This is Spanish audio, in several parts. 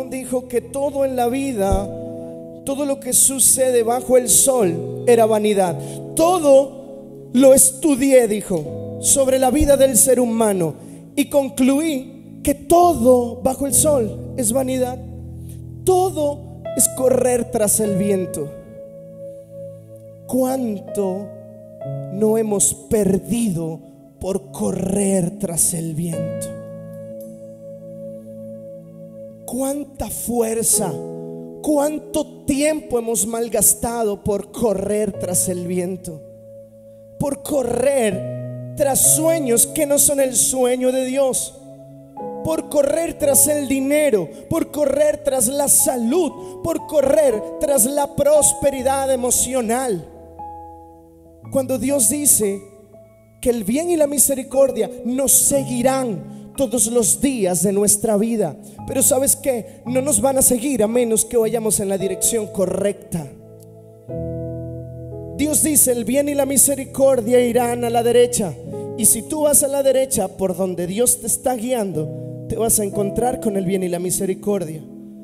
Salomón dijo que todo en la vida, todo lo que sucede bajo el sol era vanidad. Todo lo estudié, dijo, sobre la vida del ser humano y concluí que todo bajo el sol es vanidad. Todo es correr tras el viento. ¿Cuánto no hemos perdido por correr tras el viento? ¿Cuánta fuerza, cuánto tiempo hemos malgastado por correr tras el viento? Por correr tras sueños que no son el sueño de Dios. Por correr tras el dinero, por correr tras la salud, por correr tras la prosperidad emocional. Cuando Dios dice que el bien y la misericordia nos seguirán todos los días de nuestra vida, pero ¿sabes qué? No nos van a seguir a menos que vayamos en la dirección correcta. Dios dice: el bien y la misericordia irán a la derecha. Y si tú vas a la derecha por donde Dios te está guiando, te vas a encontrar con el bien y la misericordia.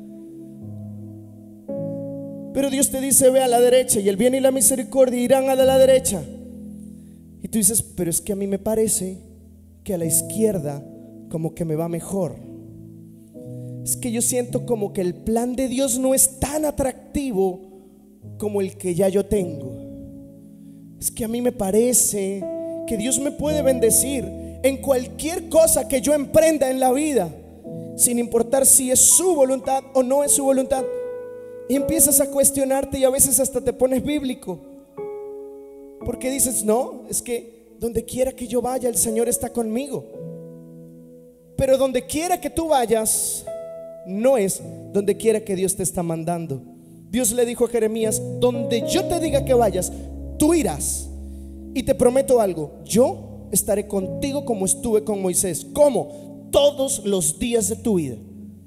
Pero Dios te dice: ve a la derecha, y el bien y la misericordia irán a la derecha. Y tú dices: pero es que a mí me parece que a la izquierda como que me va mejor. Es que yo siento como que el plan de Dios no es tan atractivo como el que ya yo tengo. Es que a mí me parece que Dios me puede bendecir en cualquier cosa que yo emprenda en la vida, sin importar si es su voluntad o no es su voluntad. Y empiezas a cuestionarte, y a veces hasta te pones bíblico, porque dices: no, es que donde quiera que yo vaya, el Señor está conmigo. Pero donde quiera que tú vayas no es donde quiera que Dios te está mandando. Dios le dijo a Jeremías: donde yo te diga que vayas, tú irás. Y te prometo algo: yo estaré contigo como estuve con Moisés. ¿Cómo? Todos los días de tu vida.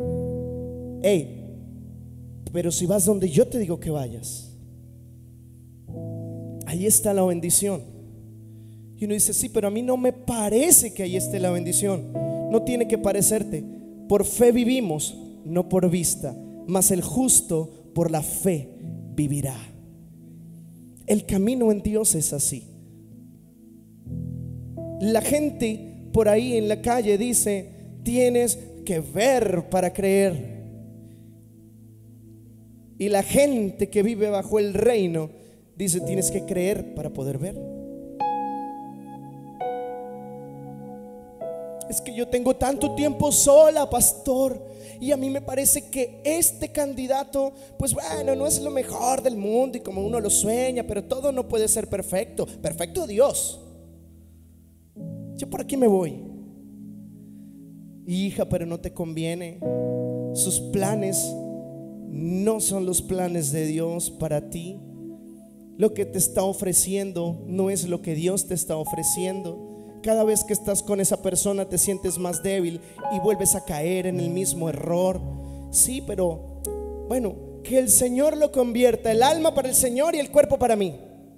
Pero si vas donde yo te digo que vayas, ahí está la bendición. Y uno dice: sí, pero a mí no me parece que ahí esté la bendición. No tiene que parecerte. Por fe vivimos, no por vista, mas el justo por la fe vivirá. El camino en Dios es así. La gente por ahí en la calle dice: tienes que ver para creer. Y la gente que vive bajo el reino dice: tienes que creer para poder ver. Es que yo tengo tanto tiempo sola, pastor, y a mí me parece que este candidato, pues bueno, no es lo mejor del mundo y como uno lo sueña, pero todo no puede ser perfecto. Perfecto Dios. Yo por aquí me voy. Hija, pero no te conviene. Sus planes no son los planes de Dios para ti. Lo que te está ofreciendo no es lo que Dios te está ofreciendo. Cada vez que estás con esa persona te sientes más débil y vuelves a caer en el mismo error. Sí, pero bueno, que el Señor lo convierta, el alma para el Señor y el cuerpo para mí.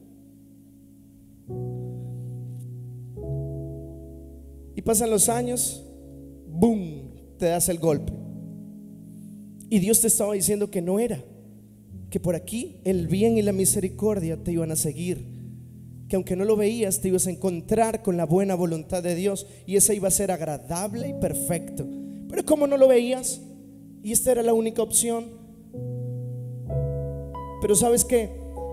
Y pasan los años, boom, te das el golpe. Y Dios te estaba diciendo que no era, que por aquí el bien y la misericordia te iban a seguir, que aunque no lo veías te ibas a encontrar con la buena voluntad de Dios, y esa iba a ser agradable y perfecto. Pero como no lo veías y esta era la única opción. Pero ¿sabes qué?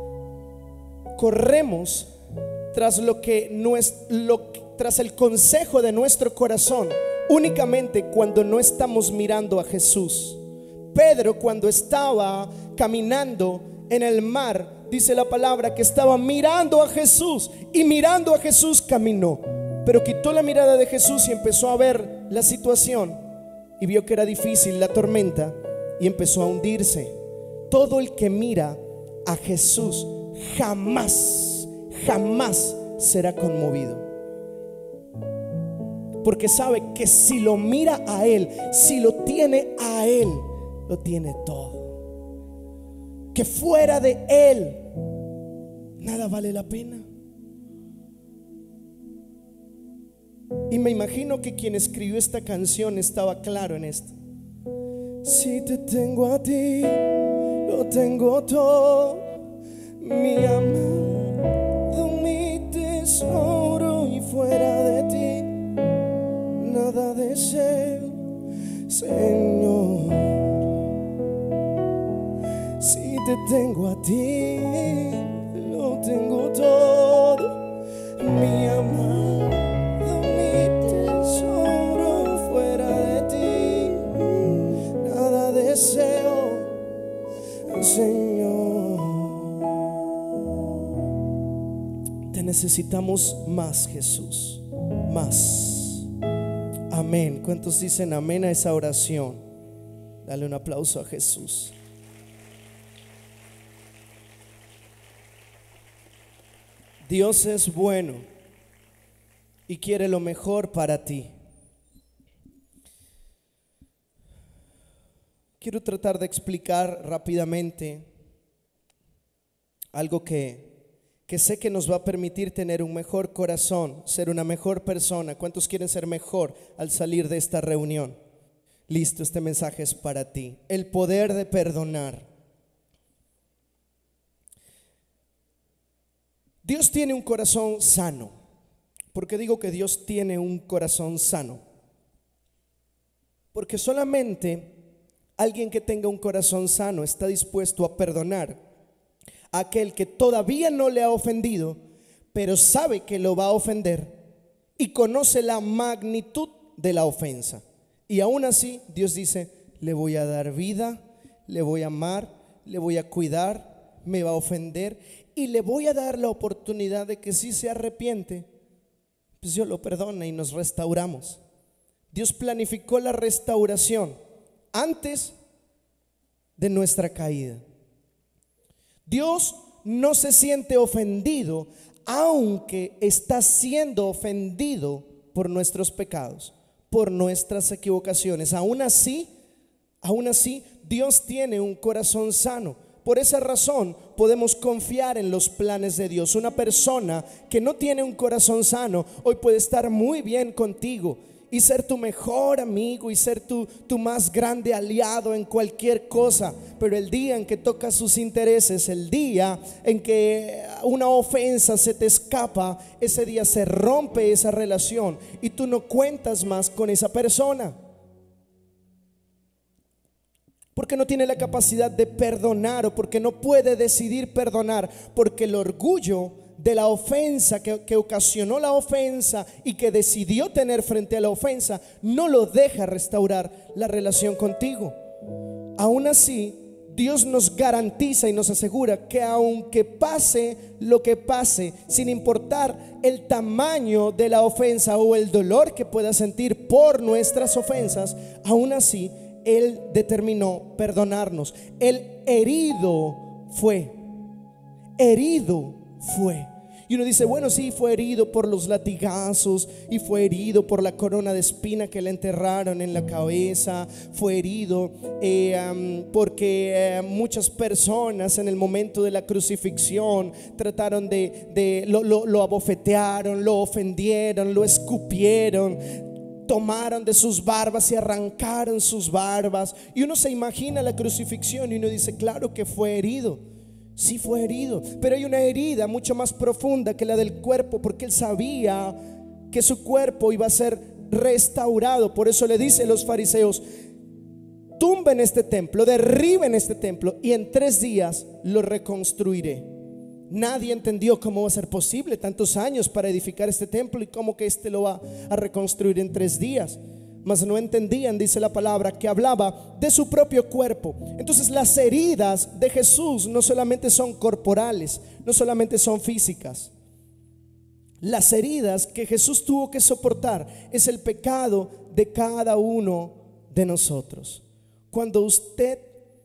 Corremos tras tras el consejo de nuestro corazón únicamente cuando no estamos mirando a Jesús. Pedro, cuando estaba caminando en el mar, dice la palabra que estaba mirando a Jesús, y mirando a Jesús caminó. Pero quitó la mirada de Jesús y empezó a ver la situación y vio que era difícil la tormenta y empezó a hundirse. Todo el que mira a Jesús jamás será conmovido, porque sabe que si lo mira a Él, si lo tiene a Él, lo tiene todo. Que fuera de Él nada vale la pena. Y me imagino que quien escribió esta canción estaba claro en esto. Si te tengo a ti, lo tengo todo, mi amado, mi tesoro, y fuera de ti nada deseo, Señor. Si te tengo a ti, lo tengo todo, mi amado, mi tesoro, y fuera de ti nada deseo, Señor. Te necesitamos más, Jesús, más. Amén. ¿Cuántos dicen amén a esa oración? Dale un aplauso a Jesús. Dios es bueno y quiere lo mejor para ti. Quiero tratar de explicar rápidamente algo que sé que nos va a permitir tener un mejor corazón, ser una mejor persona. ¿Cuántos quieren ser mejor al salir de esta reunión? Listo, este mensaje es para ti. El poder de perdonar. Dios tiene un corazón sano. ¿Por qué digo que Dios tiene un corazón sano? Porque solamente alguien que tenga un corazón sano está dispuesto a perdonar a aquel que todavía no le ha ofendido, pero sabe que lo va a ofender y conoce la magnitud de la ofensa. Y aún así Dios dice: le voy a dar vida, le voy a amar, le voy a cuidar, me va a ofender y le voy a dar la oportunidad de que si se arrepiente, pues yo lo perdone y nos restauramos. Dios planificó la restauración antes de nuestra caída. Dios no se siente ofendido, aunque está siendo ofendido por nuestros pecados, por nuestras equivocaciones. Aún así, Dios tiene un corazón sano. Por esa razón podemos confiar en los planes de Dios. Una persona que no tiene un corazón sano hoy puede estar muy bien contigo y ser tu mejor amigo y ser tu más grande aliado en cualquier cosa, pero el día en que tocas sus intereses, el día en que una ofensa se te escapa, ese día se rompe esa relación y tú no cuentas más con esa persona, porque no tiene la capacidad de perdonar o porque no puede decidir perdonar, porque el orgullo de la ofensa que ocasionó la ofensa y que decidió tener frente a la ofensa no lo deja restaurar la relación contigo. Aún así, Dios nos garantiza y nos asegura que aunque pase lo que pase, sin importar el tamaño de la ofensa o el dolor que pueda sentir por nuestras ofensas, aún así Él determinó perdonarnos. El herido fue. Y uno dice: bueno, sí, fue herido por los latigazos y fue herido por la corona de espina que le enterraron en la cabeza. Fue herido porque muchas personas en el momento de la crucifixión trataron lo abofetearon, lo ofendieron, lo escupieron, tomaron de sus barbas y arrancaron sus barbas. Y uno se imagina la crucifixión y uno dice: claro que fue herido. Sí, fue herido, pero hay una herida mucho más profunda que la del cuerpo, porque Él sabía que su cuerpo iba a ser restaurado. Por eso le dice a los fariseos: tumben este templo, derriben este templo y en 3 días lo reconstruiré. Nadie entendió cómo va a ser posible tantos años para edificar este templo y cómo que lo va a reconstruir en 3 días. Mas no entendían, dice la palabra, que hablaba de su propio cuerpo. Entonces las heridas de Jesús no solamente son corporales, no solamente son físicas. Las heridas que Jesús tuvo que soportar es el pecado de cada uno de nosotros. Cuando usted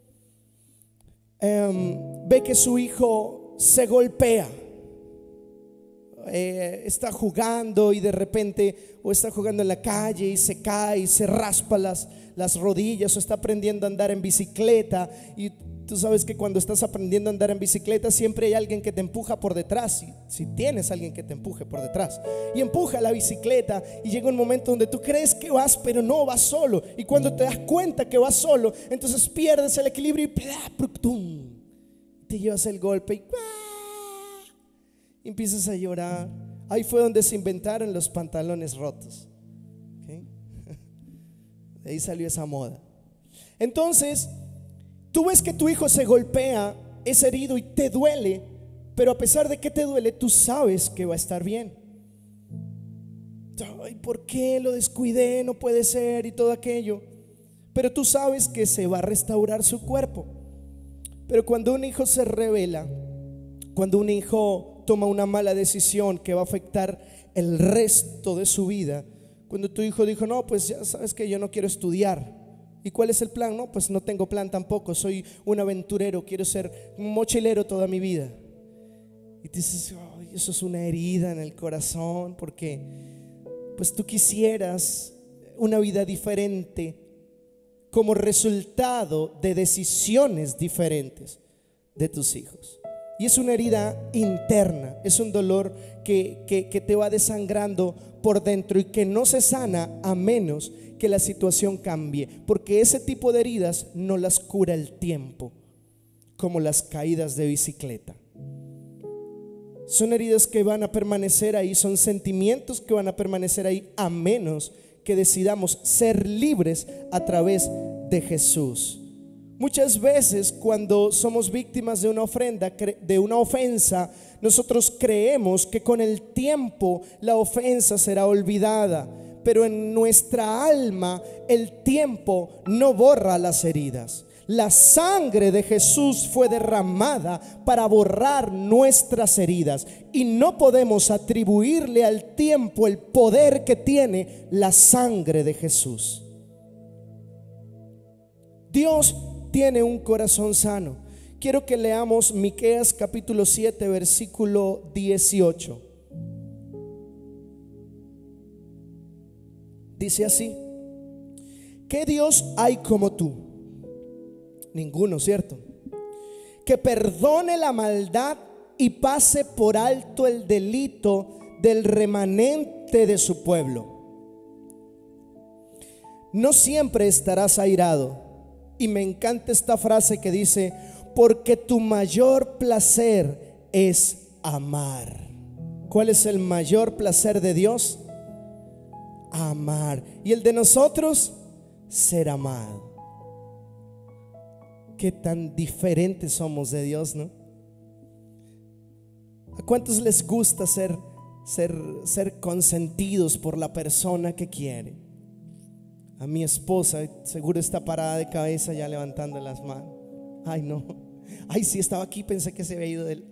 ve que su hijo se golpea, está jugando y de repente, o está jugando en la calle y se cae y se raspa las rodillas, o está aprendiendo a andar en bicicleta y Tú sabes que cuando estás aprendiendo a andar en bicicleta siempre hay alguien que te empuja por detrás, si tienes alguien que te empuje por detrás, y empuja la bicicleta, y llega un momento donde tú crees que vas, pero no vas solo, y cuando te das cuenta que vas solo, entonces pierdes el equilibrio y te llevas el golpe y empiezas a llorar. Ahí fue donde se inventaron los pantalones rotos, ¿okay? De ahí salió esa moda. Entonces tú ves que tu hijo se golpea, es herido y te duele, pero a pesar de que te duele, tú sabes que va a estar bien. Ay, ¿por qué lo descuidé? No puede ser, y todo aquello. Pero tú sabes que se va a restaurar su cuerpo. Pero cuando un hijo se rebela, cuando un hijo toma una mala decisión que va a afectar el resto de su vida, cuando tu hijo dijo, no, pues ya sabes que yo no quiero estudiar. ¿Y cuál es el plan? No, pues no tengo plan tampoco, soy un aventurero, quiero ser un mochilero toda mi vida. Y dices, oh, eso es una herida en el corazón, porque pues tú quisieras una vida diferente como resultado de decisiones diferentes de tus hijos. Y es una herida interna, es un dolor que te va desangrando por dentro y que no se sana a menos que la situación cambie, porque ese tipo de heridas no las cura el tiempo, como las caídas de bicicleta. Son heridas que van a permanecer ahí, son sentimientos que van a permanecer ahí a menos que decidamos ser libres a través de Jesús. Muchas veces cuando somos víctimas de una ofrenda, de una ofensa, nosotros creemos que con el tiempo la ofensa será olvidada, pero en nuestra alma el tiempo no borra las heridas. La sangre de Jesús fue derramada para borrar nuestras heridas y no podemos atribuirle al tiempo el poder que tiene la sangre de Jesús. Dios tiene un corazón sano. Quiero que leamos Miqueas capítulo 7 versículo 18. Dice así: ¿qué Dios hay como tú? Ninguno, ¿cierto? Que perdone la maldad y pase por alto el delito del remanente de su pueblo. No siempre estarás airado. Y me encanta esta frase que dice: porque tu mayor placer es amar. ¿Cuál es el mayor placer de Dios? Amar. Y el de nosotros, ser amado. Qué tan diferentes somos de Dios, ¿no? ¿A cuántos les gusta ser consentidos por la persona que quiere? A mi esposa seguro está parada de cabeza ya levantando las manos. Ay, no. Ay, sí, estaba aquí, pensé que se había ido de él.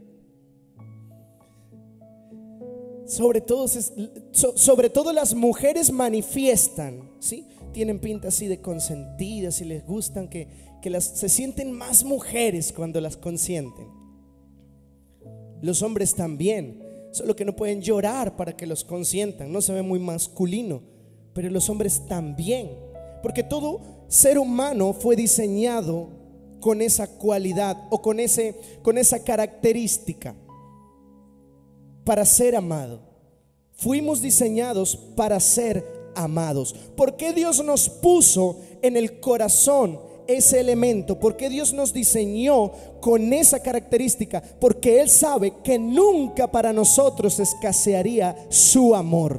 Sobre todo las mujeres manifiestan, ¿sí? Tienen pinta así de consentidas y les gustan que se sienten más mujeres cuando las consienten. Los hombres también, solo que no pueden llorar para que los consientan, no se ve muy masculino, pero los hombres también, porque todo ser humano fue diseñado con esa cualidad o con esa característica para ser amado. Fuimos diseñados para ser amados. ¿Por qué Dios nos puso en el corazón ese elemento? ¿Por qué Dios nos diseñó con esa característica? Porque Él sabe que nunca para nosotros escasearía su amor.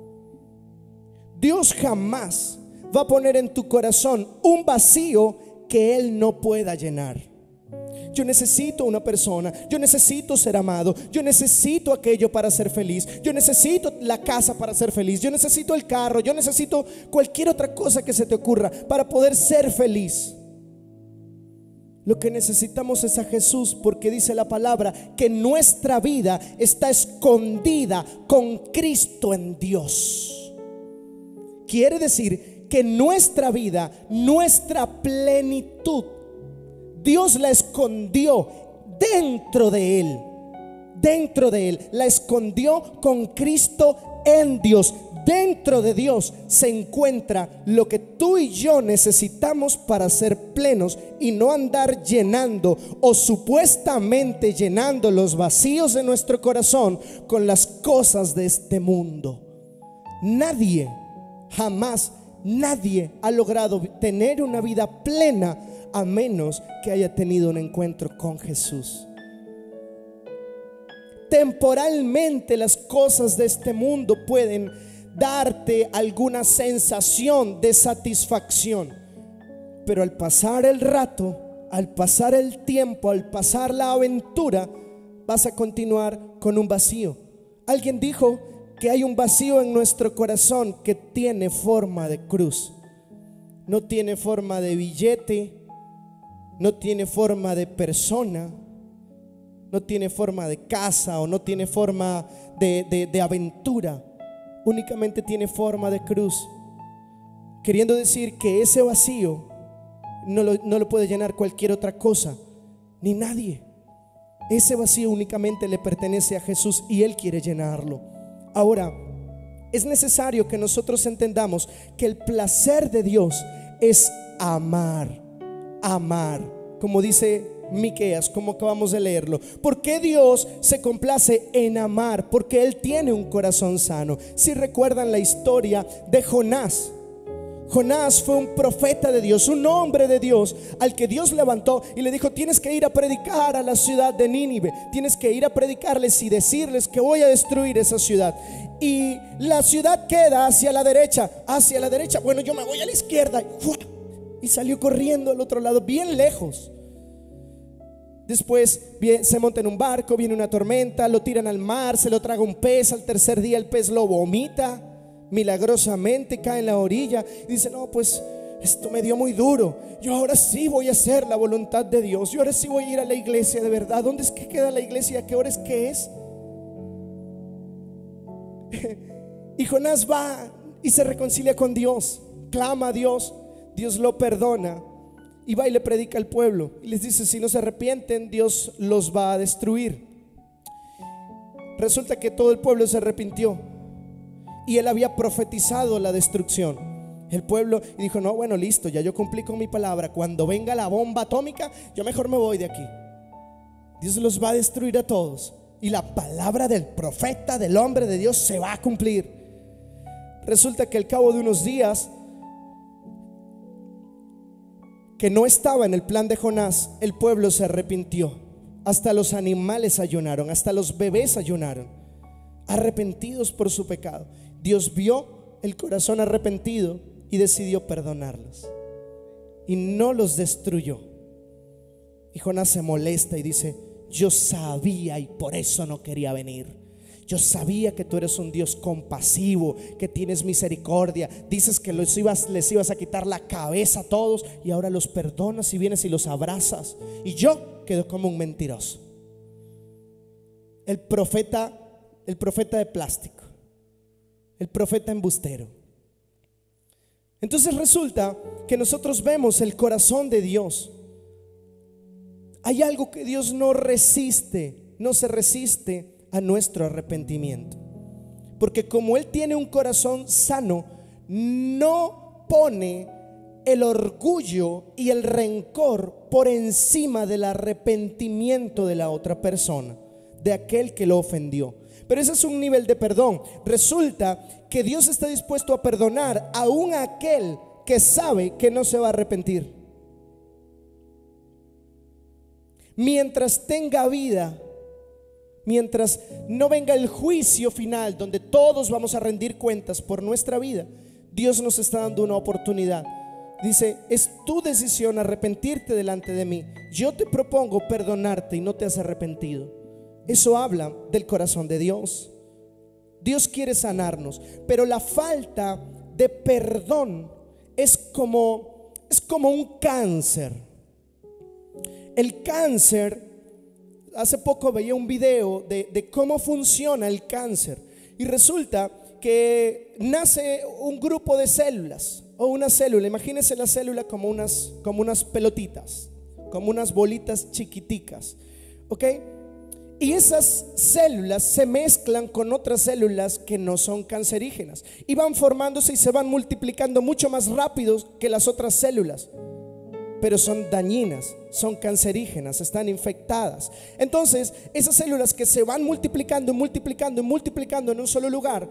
Dios jamás va a poner en tu corazón un vacío que Él no pueda llenar. Yo necesito una persona, yo necesito ser amado, yo necesito aquello para ser feliz, yo necesito la casa para ser feliz, yo necesito el carro, yo necesito cualquier otra cosa que se te ocurra para poder ser feliz. Lo que necesitamos es a Jesús, porque dice la palabra que nuestra vida está escondida con Cristo en Dios. Quiere decir que nuestra vida, nuestra plenitud, Dios la escondió dentro de Él. Dentro de Él la escondió con Cristo en Dios. Dentro de Dios se encuentra lo que tú y yo necesitamos para ser plenos y no andar llenando o supuestamente llenando los vacíos de nuestro corazón con las cosas de este mundo. Nadie, jamás nadie ha logrado tener una vida plena a menos que haya tenido un encuentro con Jesús. Temporalmente las cosas de este mundo pueden darte alguna sensación de satisfacción, pero al pasar el rato, al pasar el tiempo, al pasar la aventura, vas a continuar con un vacío. Alguien dijo que hay un vacío en nuestro corazón que tiene forma de cruz. No tiene forma de billete, no tiene forma de persona, no tiene forma de casa o no tiene forma de aventura. Únicamente tiene forma de cruz, queriendo decir que ese vacío no lo puede llenar cualquier otra cosa ni nadie. Ese vacío únicamente le pertenece a Jesús y Él quiere llenarlo. Ahora, es necesario que nosotros entendamos que el placer de Dios es amar, como dice Miqueas, como acabamos de leerlo. ¿Por qué Dios se complace en amar? Porque Él tiene un corazón sano. Si recuerdan la historia de Jonás, Jonás fue un profeta de Dios, un hombre de Dios al que Dios levantó y le dijo: tienes que ir a predicar a la ciudad de Nínive, tienes que ir a predicarles y decirles que voy a destruir esa ciudad. Y la ciudad queda hacia la derecha. Bueno, yo me voy a la izquierda. Y salió corriendo al otro lado, bien lejos. Después se monta en un barco, viene una tormenta, lo tiran al mar, se lo traga un pez. Al tercer día el pez lo vomita, milagrosamente cae en la orilla y dice: no, pues esto me dio muy duro, yo ahora sí voy a hacer la voluntad de Dios, yo ahora sí voy a ir a la iglesia de verdad. ¿Dónde es que queda la iglesia? ¿A qué hora es que es? Y Jonás va y se reconcilia con Dios, clama a Dios, Dios lo perdona y va y le predica al pueblo y les dice: si no se arrepienten, Dios los va a destruir. Resulta que todo el pueblo se arrepintió y él había profetizado la destrucción. El pueblo dijo: no, bueno, listo, ya yo cumplí con mi palabra. Cuando venga la bomba atómica, yo mejor me voy de aquí. Dios los va a destruir a todos y la palabra del profeta, del hombre de Dios, se va a cumplir. Resulta que al cabo de unos días, que no estaba en el plan de Jonás, el pueblo se arrepintió. Hasta los animales ayunaron, hasta los bebés ayunaron, arrepentidos por su pecado. Dios vio el corazón arrepentido y decidió perdonarlos y no los destruyó. Y Jonás se molesta y dice: yo sabía y por eso no quería venir. Yo sabía que tú eres un Dios compasivo, que tienes misericordia. Dices que les ibas a quitar la cabeza a todos y ahora los perdonas y vienes y los abrazas. Y yo quedo como un mentiroso. El profeta de plástico, el profeta embustero. Entonces resulta que nosotros vemos el corazón de Dios. Hay algo que Dios no se resiste a nuestro arrepentimiento, porque como Él tiene un corazón sano, no pone el orgullo y el rencor por encima del arrepentimiento de la otra persona, de aquel que lo ofendió. Pero ese es un nivel de perdón. Resulta que Dios está dispuesto a perdonar aún a aquel que sabe que no se va a arrepentir. Mientras tenga vida, mientras no venga el juicio final donde todos vamos a rendir cuentas por nuestra vida, Dios nos está dando una oportunidad. Dice: es tu decisión arrepentirte delante de mí. Yo te propongo perdonarte y no te has arrepentido. Eso habla del corazón de Dios. Dios quiere sanarnos, pero la falta de perdón es como un cáncer. El cáncer, hace poco veía un video de cómo funciona el cáncer y resulta que nace un grupo de células o una célula. Imagínense la célula como unas pelotitas, como unas bolitas chiquiticas, ¿ok? Y esas células se mezclan con otras células que no son cancerígenas y van formándose y se van multiplicando mucho más rápido que las otras células, pero son dañinas, son cancerígenas, están infectadas. Entonces esas células que se van multiplicando y multiplicando y multiplicando en un solo lugar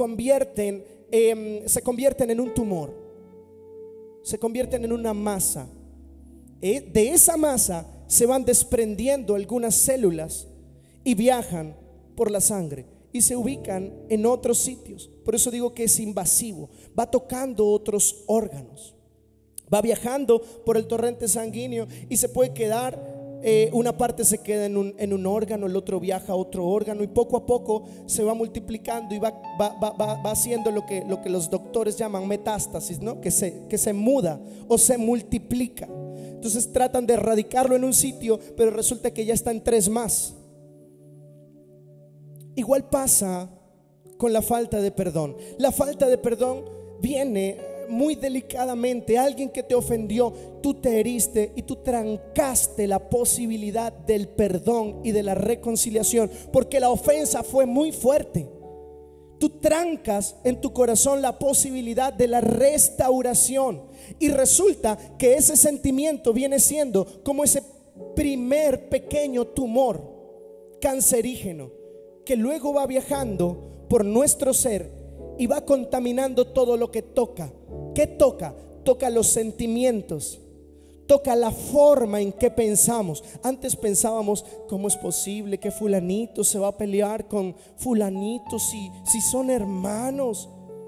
se convierten en un tumor, se convierten en una masa. De esa masa se van desprendiendo algunas células y viajan por la sangre y se ubican en otros sitios. Por eso digo que es invasivo, va tocando otros órganos, va viajando por el torrente sanguíneo y se puede quedar, una parte se queda en un órgano, el otro viaja a otro órgano y poco a poco se va multiplicando y va haciendo lo que los doctores llaman metástasis, ¿no? Que se muda o se multiplica. Entonces tratan de erradicarlo en un sitio, pero resulta que ya está en 3 más. Igual pasa con la falta de perdón. La falta de perdón viene muy delicadamente. Alguien que te ofendió, tú te heriste y tú trancaste la posibilidad del perdón y de la reconciliación, porque la ofensa fue muy fuerte. Tú trancas en tu corazón la posibilidad de la restauración y resulta que ese sentimiento viene siendo como ese primer pequeño tumor cancerígeno que luego va viajando por nuestro ser y va contaminando todo lo que toca. ¿Qué toca? Toca los sentimientos, toca la forma en que pensamos. Antes pensábamos, ¿cómo es posible que fulanito se va a pelear con fulanito si son hermanos?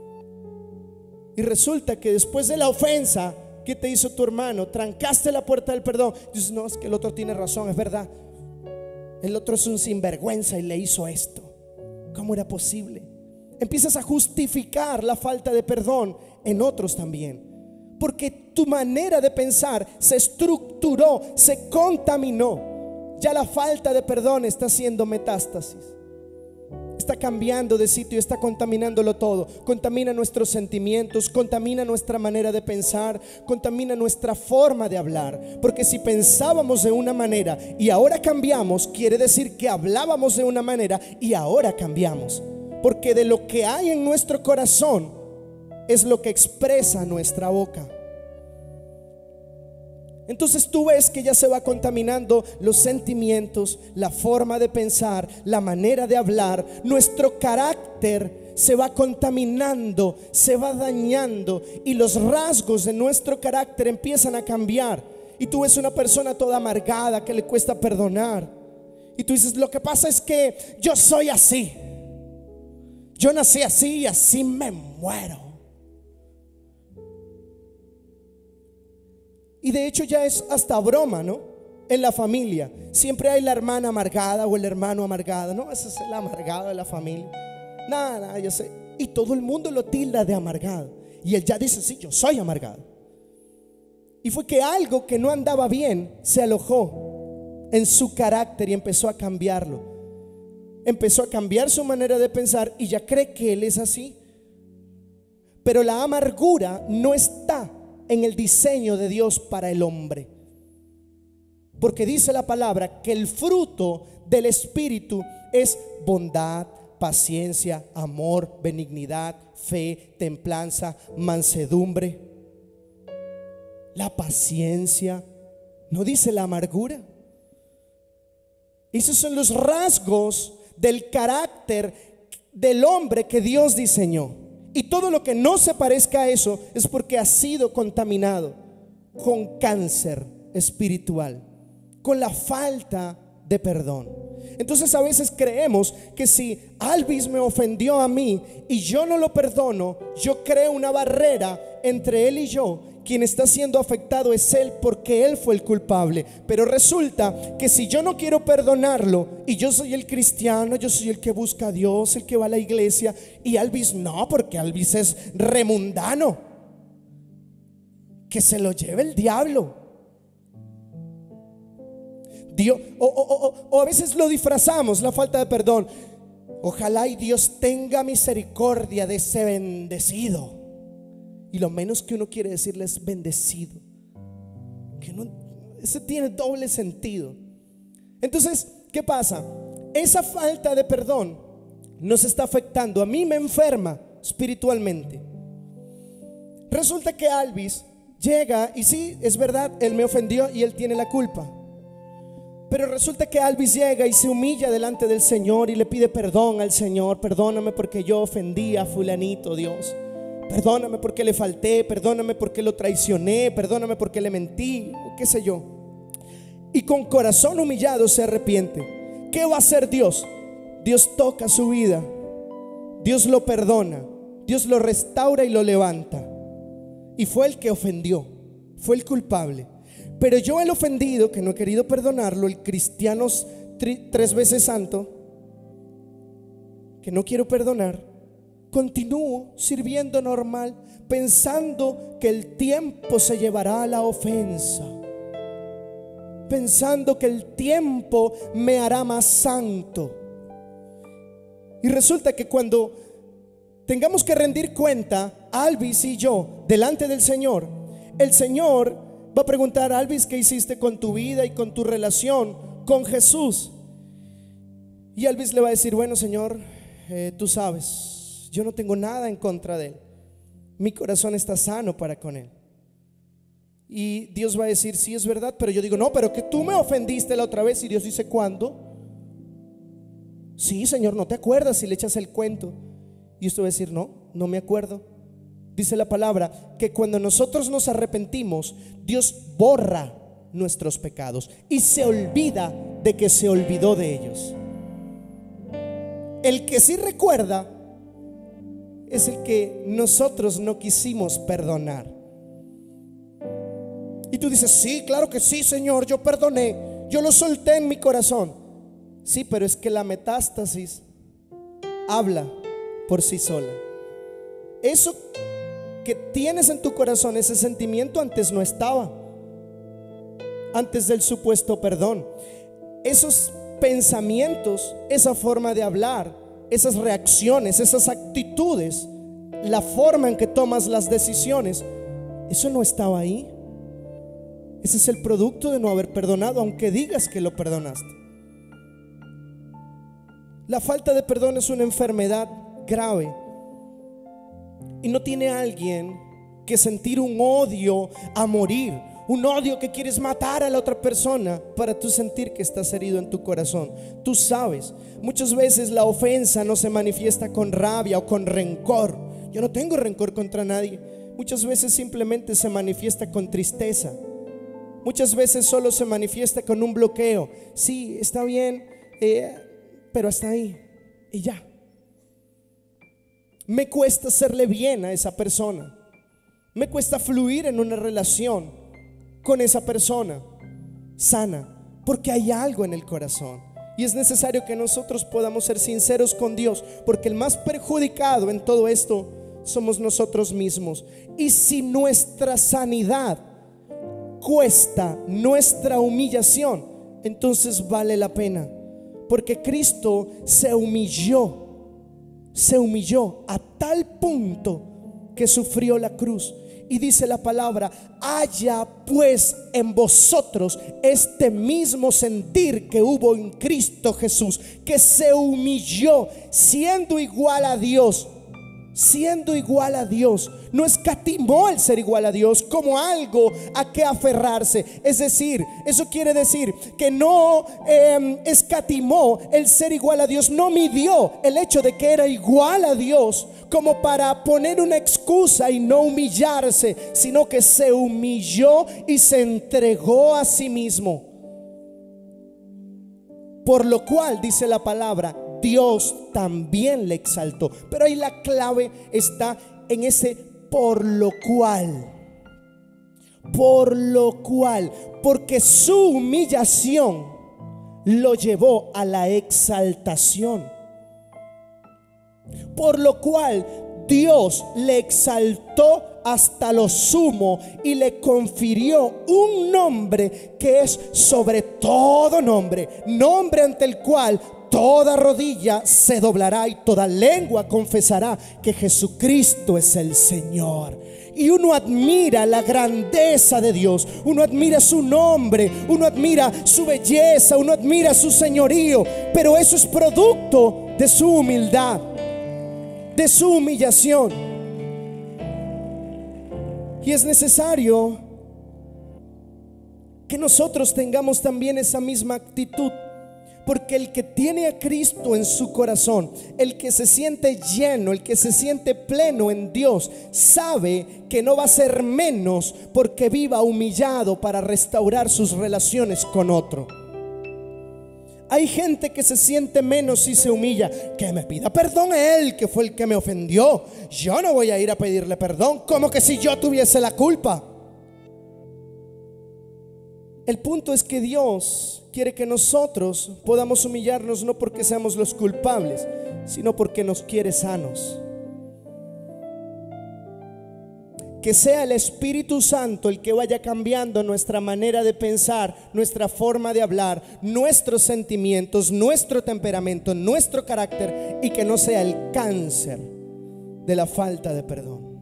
Y resulta que después de la ofensa, ¿qué te hizo tu hermano? Trancaste la puerta del perdón. Dices, no, es que el otro tiene razón, es verdad. El otro es un sinvergüenza y le hizo esto. ¿Cómo era posible? Empiezas a justificar la falta de perdón en otros también, porque tu manera de pensar se estructuró, se contaminó. Ya la falta de perdón está haciendo metástasis, está cambiando de sitio, está contaminándolo todo. Contamina nuestros sentimientos, contamina nuestra manera de pensar, contamina nuestra forma de hablar. Porque si pensábamos de una manera y ahora cambiamos, quiere decir que hablábamos de una manera y ahora cambiamos. Porque de lo que hay en nuestro corazón es lo que expresa nuestra boca. Entonces tú ves que ya se va contaminando los sentimientos, la forma de pensar, la manera de hablar. Nuestro carácter se va contaminando, se va dañando y los rasgos de nuestro carácter empiezan a cambiar. Y tú ves una persona toda amargada que le cuesta perdonar. Y tú dices, lo que pasa es que yo soy así. Yo nací así y así me muero. Y de hecho ya es hasta broma, ¿no? En la familia siempre hay la hermana amargada o el hermano amargado. No, ese es el amargado de la familia. Nada, yo sé. Y todo el mundo lo tilda de amargado. Y él ya dice, sí, yo soy amargado. Y fue que algo que no andaba bien se alojó en su carácter y empezó a cambiarlo. Empezó a cambiar su manera de pensar y ya cree que él es así. Pero la amargura no está en el diseño de Dios para el hombre, porque dice la palabra que el fruto del Espíritu es bondad, paciencia, amor, benignidad, fe, templanza, mansedumbre. La paciencia, no dice la amargura. Esos son los rasgos del carácter del hombre que Dios diseñó. Y todo lo que no se parezca a eso es porque ha sido contaminado con cáncer espiritual, con la falta de perdón. Entonces a veces creemos que si Alvis me ofendió a mí y yo no lo perdono, yo creo una barrera entre él y yo. Quien está siendo afectado es él, porque él fue el culpable. Pero resulta que si yo no quiero perdonarlo y yo soy el cristiano, yo soy el que busca a Dios, el que va a la iglesia, y Alvis no, porque Alvis es remundano, que se lo lleve el diablo. Dios, o a veces lo disfrazamos, la falta de perdón. Ojalá y Dios tenga misericordia de ese bendecido. Y lo menos que uno quiere decirle es bendecido, que no, ese tiene doble sentido. Entonces, ¿qué pasa? esa falta de perdón nos está afectando. A mí me enferma espiritualmente. Resulta que Alvis llega y sí, es verdad, él me ofendió y él tiene la culpa. Pero resulta que Alvis llega y se humilla delante del Señor y le pide perdón al Señor. Perdóname porque yo ofendí a fulanito, Dios. Perdóname porque le falté, perdóname porque lo traicioné, perdóname porque le mentí, o qué sé yo. Y con corazón humillado se arrepiente. ¿Qué va a hacer Dios? Dios toca su vida, Dios lo perdona, Dios lo restaura y lo levanta. Y fue el que ofendió, fue el culpable. Pero yo, el ofendido, que no he querido perdonarlo, el cristiano 3 veces santo, que no quiero perdonar, continúo sirviendo normal, pensando que el tiempo se llevará a la ofensa, pensando que el tiempo me hará más santo. Y resulta que cuando tengamos que rendir cuenta, Alvis y yo, delante del Señor, el Señor va a preguntar: Alvis, ¿qué hiciste con tu vida y con tu relación con Jesús? Y Alvis le va a decir: bueno, Señor, tú sabes, yo no tengo nada en contra de él, mi corazón está sano para con él. Y Dios va a decir: sí, es verdad, pero yo digo: no, pero que tú me ofendiste la otra vez. Y Dios dice: ¿cuándo? Sí, Señor, no te acuerdas, y le echas el cuento. Y usted va a decir: no, no me acuerdo. Dice la palabra que cuando nosotros nos arrepentimos, Dios borra nuestros pecados y se olvida de que se olvidó de ellos. El que sí recuerda es el que nosotros no quisimos perdonar. Y tú dices: sí, claro que sí, Señor, yo perdoné, yo lo solté en mi corazón. Sí, pero es que la metástasis habla por sí sola. Eso que tienes en tu corazón, ese sentimiento, antes no estaba, antes del supuesto perdón. Esos pensamientos, esa forma de hablar, esas reacciones, esas actitudes, la forma en que tomas las decisiones, eso no estaba ahí. Ese es el producto de no haber perdonado, aunque digas que lo perdonaste. La falta de perdón es una enfermedad grave. Y no tiene alguien que sentir un odio a morir, un odio que quieres matar a la otra persona para tú sentir que estás herido en tu corazón. Tú sabes, muchas veces la ofensa no se manifiesta con rabia o con rencor. Yo no tengo rencor contra nadie. Muchas veces simplemente se manifiesta con tristeza. Muchas veces solo se manifiesta con un bloqueo. Sí, está bien, pero hasta ahí y ya. Me cuesta hacerle bien a esa persona, me cuesta fluir en una relación con esa persona sana, porque hay algo en el corazón. Y es necesario que nosotros podamos ser sinceros con Dios, porque el más perjudicado en todo esto somos nosotros mismos. Y si nuestra sanidad cuesta nuestra humillación, entonces vale la pena, porque Cristo se humilló a tal punto que sufrió la cruz. Y dice la palabra: haya pues en vosotros este mismo sentir que hubo en Cristo Jesús, que se humilló siendo igual a Dios. No escatimó el ser igual a Dios como algo a que aferrarse. Es decir, eso quiere decir que no escatimó el ser igual a Dios, no midió el hecho de que era igual a Dios como para poner una excusa y no humillarse, sino que se humilló y se entregó a sí mismo. Por lo cual, dice la palabra, Dios también le exaltó. Pero ahí la clave está en ese por lo cual. Por lo cual, porque su humillación lo llevó a la exaltación. Por lo cual Dios le exaltó hasta lo sumo y le confirió un nombre que es sobre todo nombre, nombre ante el cual toda rodilla se doblará y toda lengua confesará que Jesucristo es el Señor. Y uno admira la grandeza de Dios, uno admira su nombre, uno admira su belleza, uno admira su señorío. Pero eso es producto de su humildad, de su humillación. Y es necesario que nosotros tengamos también esa misma actitud. Porque el que tiene a Cristo en su corazón, el que se siente lleno, el que se siente pleno en Dios, sabe que no va a ser menos porque viva humillado para restaurar sus relaciones con otro. Hay gente que se siente menos y se humilla. Que me pida perdón él, que fue el que me ofendió. Yo no voy a ir a pedirle perdón, como que si yo tuviese la culpa. El punto es que Dios quiere que nosotros podamos humillarnos, no porque seamos los culpables, sino porque nos quiere sanos. Que sea el Espíritu Santo el que vaya cambiando nuestra manera de pensar, nuestra forma de hablar, nuestros sentimientos, nuestro temperamento, nuestro carácter, y que no sea el cáncer de la falta de perdón.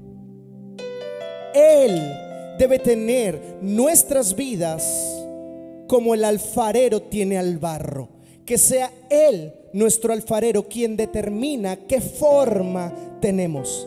Él debe tener nuestras vidas como el alfarero tiene al barro. Que sea Él, nuestro alfarero, quien determina qué forma tenemos,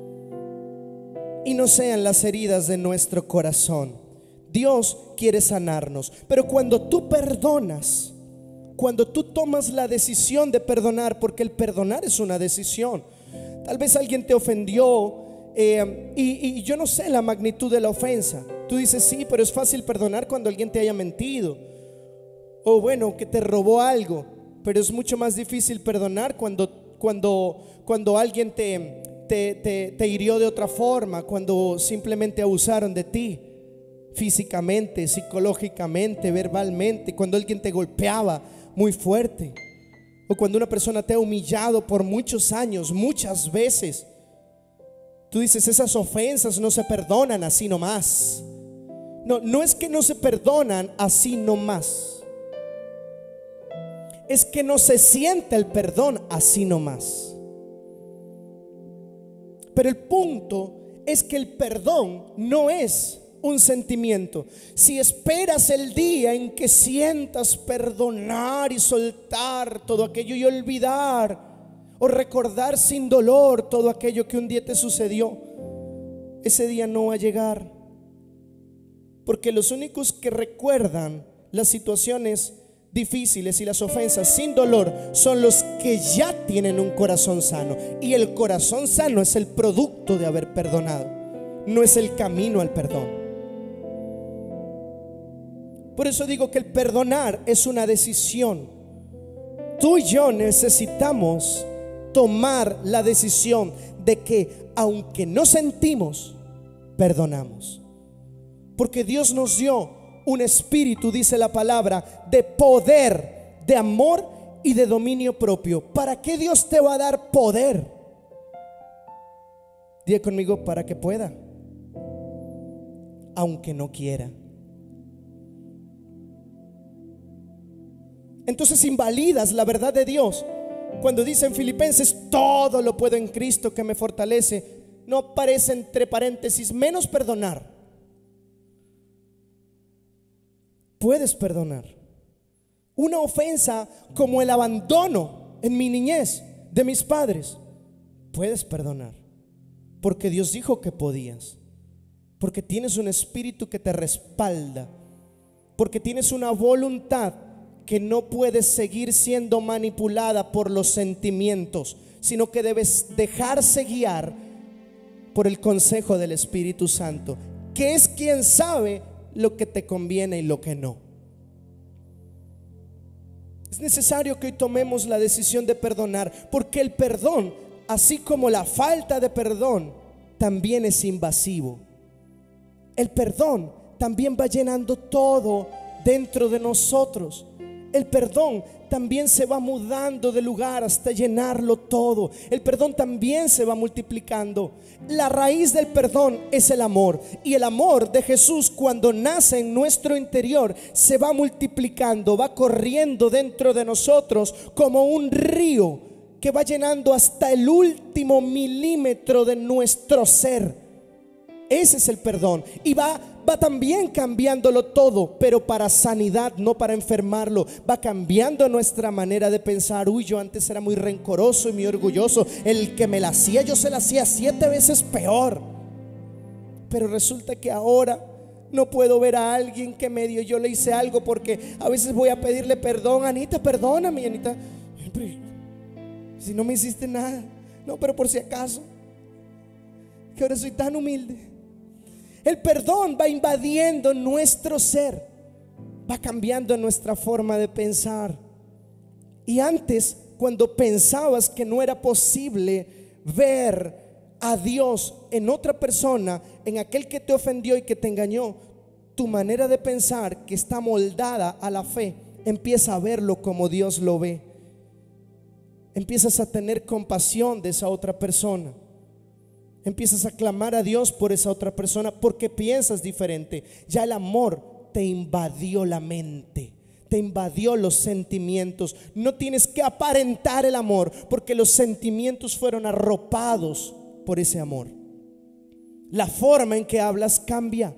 y no sean las heridas de nuestro corazón. Dios quiere sanarnos, pero cuando tú perdonas, cuando tú tomas la decisión de perdonar, porque el perdonar es una decisión. Tal vez alguien te ofendió, y yo no sé la magnitud de la ofensa. Tú dices, sí, pero es fácil perdonar cuando alguien te haya mentido, o bueno, que te robó algo. Pero es mucho más difícil perdonar cuando alguien te hirió de otra forma, cuando simplemente abusaron de ti, físicamente, psicológicamente, verbalmente, cuando alguien te golpeaba muy fuerte, o cuando una persona te ha humillado por muchos años, muchas veces. Tú dices, esas ofensas no se perdonan así nomás. No es que no se perdonan así nomás, es que no se siente el perdón así nomás. Pero el punto es que el perdón no es un sentimiento. Si esperas el día en que sientas perdonar y soltar todo aquello y olvidar o recordar sin dolor todo aquello que un día te sucedió, ese día no va a llegar. Porque los únicos que recuerdan las situaciones difíciles y las ofensas sin dolor son los que ya tienen un corazón sano. Y el corazón sano es el producto de haber perdonado, no es el camino al perdón. Por eso digo que el perdonar es una decisión. Tú y yo necesitamos tomar la decisión de que aunque no sentimos, perdonamos. Porque Dios nos dio un espíritu, dice la palabra, de poder, de amor y de dominio propio. ¿Para qué Dios te va a dar poder? Diga conmigo, para que pueda, aunque no quiera. Entonces invalidas la verdad de Dios cuando dice en Filipenses, todo lo puedo en Cristo que me fortalece. No aparece entre paréntesis, menos perdonar. Puedes perdonar una ofensa como el abandono en mi niñez de mis padres. Puedes perdonar porque Dios dijo que podías, porque tienes un espíritu que te respalda, porque tienes una voluntad que no puede seguir siendo manipulada por los sentimientos, sino que debes dejarse guiar por el consejo del Espíritu Santo, que es quien sabe lo que te conviene y lo que no. Es necesario que hoy tomemos la decisión de perdonar, porque el perdón, así como la falta de perdón, también es invasivo. El perdón también va llenando todo dentro de nosotros. El perdón también se va mudando de lugar hasta llenarlo todo. El perdón también se va multiplicando. La raíz del perdón es el amor. Y el amor de Jesús, cuando nace en nuestro interior, se va multiplicando, va corriendo dentro de nosotros como un río que va llenando hasta el último milímetro de nuestro ser. Ese es el perdón. Y va también cambiándolo todo, pero para sanidad, no para enfermarlo. Va cambiando nuestra manera de pensar. Uy, yo antes era muy rencoroso y muy orgulloso. El que me la hacía, yo se la hacía 7 veces peor. Pero resulta que ahora no puedo ver a alguien que medio yo le hice algo, porque a veces voy a pedirle perdón. Anita, perdóname, Anita. Si no me hiciste nada. No, pero por si acaso, que ahora soy tan humilde. El perdón va invadiendo nuestro ser, va cambiando nuestra forma de pensar. Y antes, cuando pensabas que no era posible ver a Dios en otra persona, en aquel que te ofendió y que te engañó, tu manera de pensar, que está moldada a la fe, empieza a verlo como Dios lo ve. Empiezas a tener compasión de esa otra persona. Empiezas a clamar a Dios por esa otra persona, porque piensas diferente. Ya el amor te invadió la mente, te invadió los sentimientos. No tienes que aparentar el amor, porque los sentimientos fueron arropados por ese amor. La forma en que hablas cambia.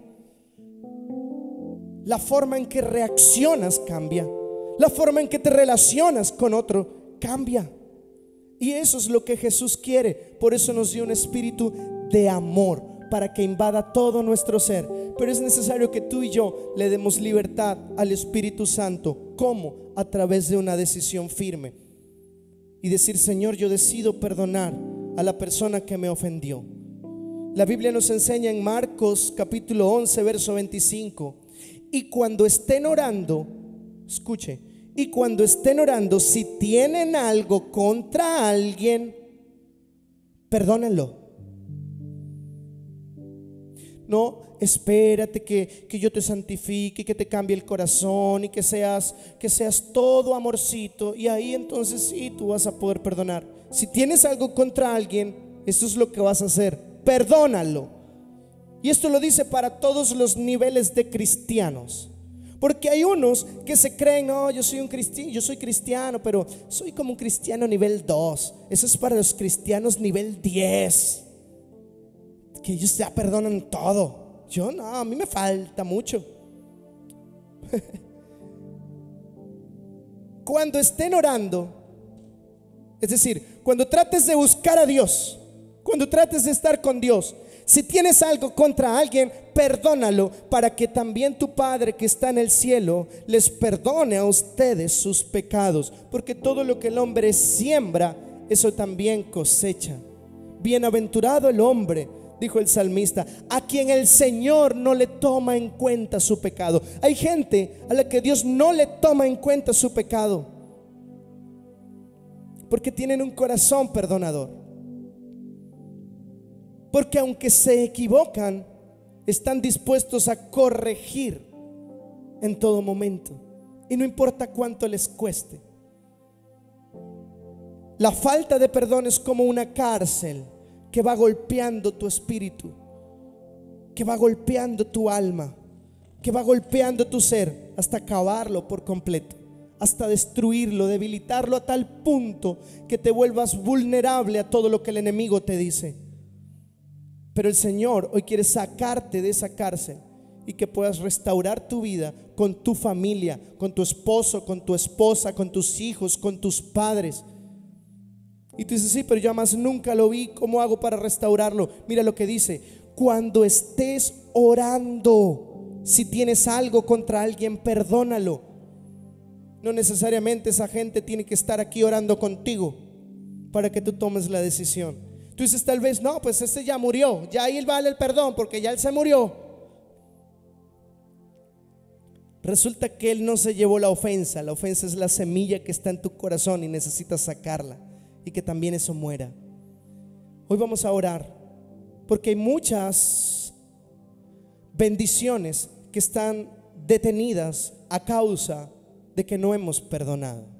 La forma en que reaccionas cambia. La forma en que te relacionas con otro cambia. Y eso es lo que Jesús quiere. Por eso nos dio un espíritu de amor, para que invada todo nuestro ser. Pero es necesario que tú y yo le demos libertad al Espíritu Santo. ¿Cómo? A través de una decisión firme. Y decir: Señor, yo decido perdonar a la persona que me ofendió. La Biblia nos enseña en Marcos capítulo 11 verso 25: y cuando estén orando, escuche, y cuando estén orando, si tienen algo contra alguien, perdónenlo. No, espérate que yo te santifique, que te cambie el corazón y que seas todo amorcito, y ahí entonces sí tú vas a poder perdonar. Si tienes algo contra alguien, eso es lo que vas a hacer: perdónalo. Y esto lo dice para todos los niveles de cristianos. Porque hay unos que se creen: no, yo soy cristiano, pero soy como un cristiano nivel 2. Eso es para los cristianos nivel 10, que ellos ya perdonan todo. Yo no, a mí me falta mucho. Cuando estén orando, es decir, cuando trates de buscar a Dios, cuando trates de estar con Dios, si tienes algo contra alguien, perdónalo, para que también tu Padre que está en el cielo les perdone a ustedes sus pecados. Porque todo lo que el hombre siembra, eso también cosecha. Bienaventurado el hombre, dijo el salmista, a quien el Señor no le toma en cuenta su pecado. Hay gente a la que Dios no le toma en cuenta su pecado, porque tienen un corazón perdonador. Porque aunque se equivocan, están dispuestos a corregir en todo momento, y no importa cuánto les cueste. La falta de perdón es como una cárcel que va golpeando tu espíritu, que va golpeando tu alma, que va golpeando tu ser hasta acabarlo por completo, hasta destruirlo, debilitarlo a tal punto que te vuelvas vulnerable a todo lo que el enemigo te dice. Pero el Señor hoy quiere sacarte de esa cárcel y que puedas restaurar tu vida con tu familia, con tu esposo, con tu esposa, con tus hijos, con tus padres. Y tú dices: sí, pero yo más nunca lo vi, ¿cómo hago para restaurarlo? Mira lo que dice: cuando estés orando, si tienes algo contra alguien, perdónalo. No necesariamente esa gente tiene que estar aquí orando contigo para que tú tomes la decisión. Tú dices tal vez: no, pues ese ya murió, ya ahí vale el perdón porque ya él se murió. Resulta que él no se llevó la ofensa es la semilla que está en tu corazón y necesitas sacarla, y que también eso muera. Hoy vamos a orar porque hay muchas bendiciones que están detenidas a causa de que no hemos perdonado.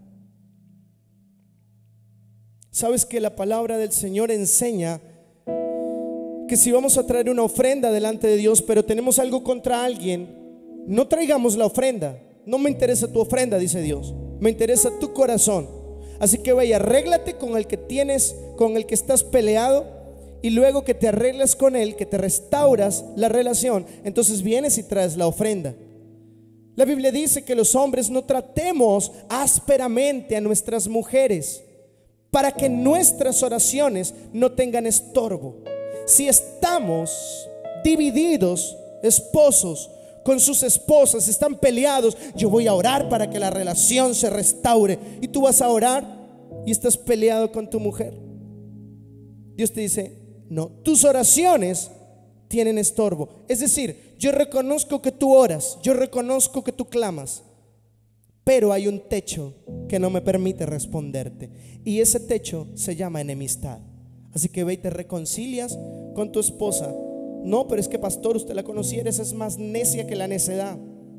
Sabes que la palabra del Señor enseña que si vamos a traer una ofrenda delante de Dios, pero tenemos algo contra alguien, no traigamos la ofrenda. No me interesa tu ofrenda, dice Dios, me interesa tu corazón. Así que vaya, arréglate con el que tienes, con el que estás peleado, y luego que te arreglas con él, que te restauras la relación, entonces vienes y traes la ofrenda. La Biblia dice que los hombres no tratemos ásperamente a nuestras mujeres para que nuestras oraciones no tengan estorbo. Si estamos divididos, esposos con sus esposas, están peleados, yo voy a orar para que la relación se restaure, y tú vas a orar y estás peleado con tu mujer. Dios te dice: no, tus oraciones tienen estorbo. Es decir, yo reconozco que tú oras, yo reconozco que tú clamas, pero hay un techo que no me permite responderte, y ese techo se llama enemistad. Así que ve y te reconcilias con tu esposa. No, pero es que, pastor, usted la conociera, esa es más necia que la necedad.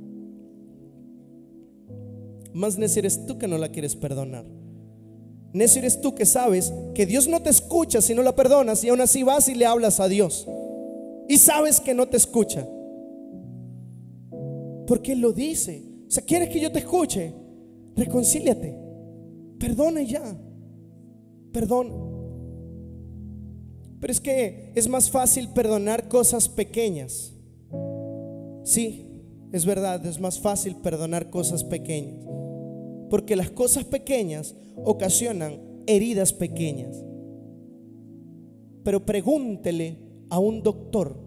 Más necio eres tú que no la quieres perdonar. Necio eres tú que sabes que Dios no te escucha si no la perdonas, y aún así vas y le hablas a Dios y sabes que no te escucha, porque Él lo dice. O sea, ¿quieres que yo te escuche? Reconcíliate, perdona y ya, perdona. Pero es que es más fácil perdonar cosas pequeñas. Sí, es verdad, es más fácil perdonar cosas pequeñas, porque las cosas pequeñas ocasionan heridas pequeñas. Pero pregúntele a un doctor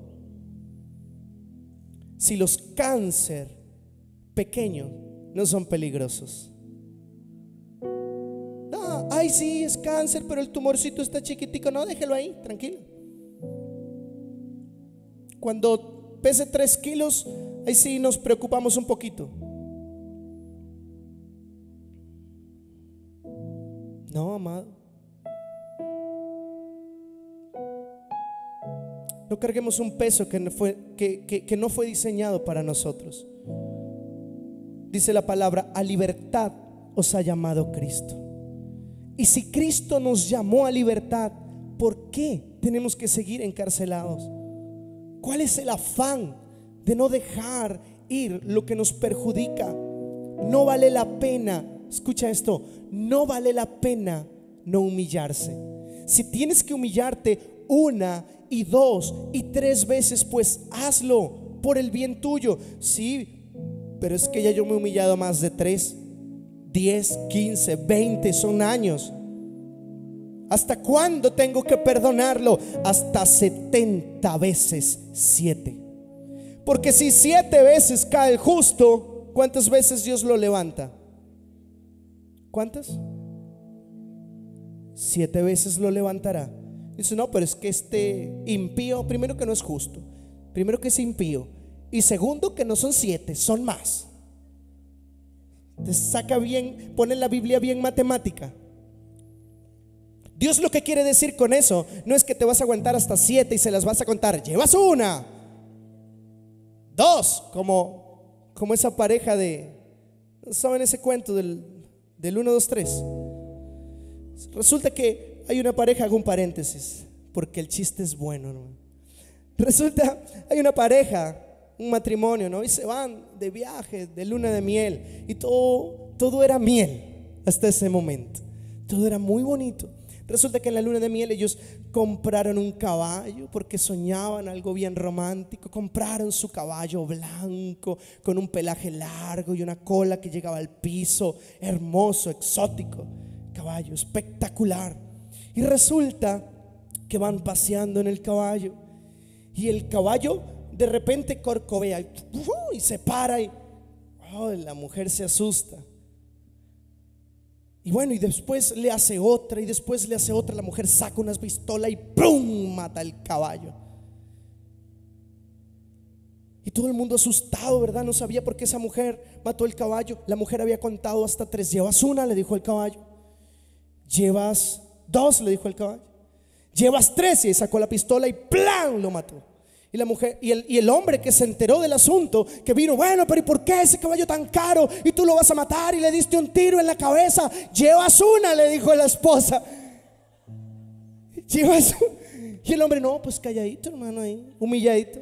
si los cáncer pequeños no son peligrosos. No, ay, sí, es cáncer, pero el tumorcito está chiquitico. No, déjelo ahí, tranquilo. Cuando pese 3 kilos, ahí sí nos preocupamos un poquito. No, amado, no carguemos un peso que no fue diseñado para nosotros. Dice la palabra: a libertad os ha llamado Cristo. Y si Cristo nos llamó a libertad, ¿por qué tenemos que seguir encarcelados? ¿Cuál es el afán de no dejar ir lo que nos perjudica? No vale la pena, escucha esto, no vale la pena no humillarse. Si tienes que humillarte 1 y 2 y 3 veces, pues hazlo por el bien tuyo. Sí, pero es que ya yo me he humillado más de 3, 10, 15, 20, son años. ¿Hasta cuándo tengo que perdonarlo? Hasta 70 veces 7. Porque si 7 veces cae el justo, ¿cuántas veces Dios lo levanta? ¿Cuántas? 7 veces lo levantará. Dice: no, pero es que este impío, primero que no es justo, primero que es impío, y segundo que no son 7, son más. Te saca bien, pone la Biblia bien matemática. Dios lo que quiere decir con eso no es que te vas a aguantar hasta 7 y se las vas a contar. Llevas 1, 2, como esa pareja de, ¿saben ese cuento del 1, 2, 3? Resulta que hay una pareja, hago un paréntesis porque el chiste es bueno, ¿no? Resulta, hay una pareja, un matrimonio, ¿no? Y se van de viaje, de luna de miel, y todo era miel hasta ese momento. Todo era muy bonito. Resulta que en la luna de miel ellos compraron un caballo porque soñaban algo bien romántico. Compraron su caballo blanco con un pelaje largo y una cola que llegaba al piso, hermoso, exótico, caballo espectacular. Y resulta que van paseando en el caballo y el caballo de repente corcovea y se para y la mujer se asusta. Y bueno, y después le hace otra, y después le hace otra. La mujer saca una pistola y ¡pum!, mata al caballo. Y todo el mundo asustado, ¿verdad? No sabía por qué esa mujer mató el caballo. La mujer había contado hasta 3. Llevas 1, le dijo el caballo. Llevas 2, le dijo el caballo. Llevas 3, y sacó la pistola y ¡plan!, lo mató. Y la mujer y el hombre que se enteró del asunto, que vino: bueno, pero ¿y por qué ese caballo tan caro? Y tú lo vas a matar y le diste un tiro en la cabeza. Llevas 1, le dijo la esposa. Llevas 1. Y el hombre: no, pues calladito, hermano, ahí, humilladito.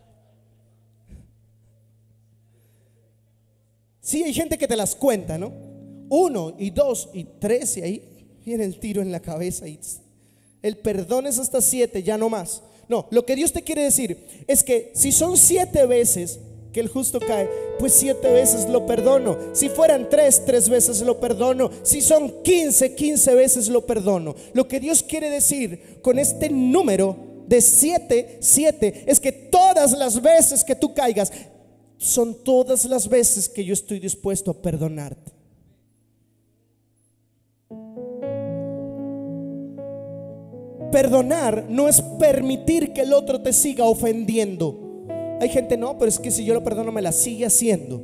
Sí, hay gente que te las cuenta, ¿no? 1 y 2 y 3, y ahí viene el tiro en la cabeza y El perdón es hasta 7, ya no más. No, lo que Dios te quiere decir es que si son 7 veces que el justo cae, pues 7 veces lo perdono. Si fueran 3 veces lo perdono. Si son 15 veces lo perdono. Lo que Dios quiere decir con este número de 7 es que todas las veces que tú caigas, son todas las veces que yo estoy dispuesto a perdonarte. Perdonar no es permitir que el otro te siga ofendiendo. Hay gente, no, pero es que si yo lo perdono me la sigue haciendo.